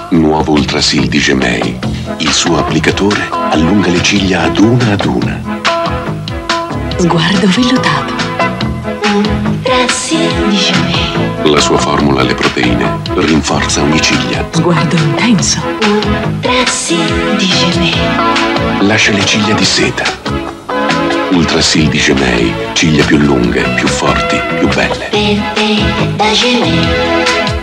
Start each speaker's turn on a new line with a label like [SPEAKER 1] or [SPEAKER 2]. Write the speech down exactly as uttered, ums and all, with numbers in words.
[SPEAKER 1] Nuovo Ultrasil di Gemey. Il suo applicatore allunga le ciglia ad una ad una.
[SPEAKER 2] Sguardo vellotato.
[SPEAKER 3] Ultrasil di Gemey.
[SPEAKER 1] La sua formula alle proteine rinforza ogni ciglia.
[SPEAKER 2] Sguardo intenso.
[SPEAKER 3] Ultrasil di Gemey.
[SPEAKER 1] Lascia le ciglia di seta. Ultrasil di Gemey. Ciglia più lunghe, più forti, più belle.
[SPEAKER 3] Per te da Gemey.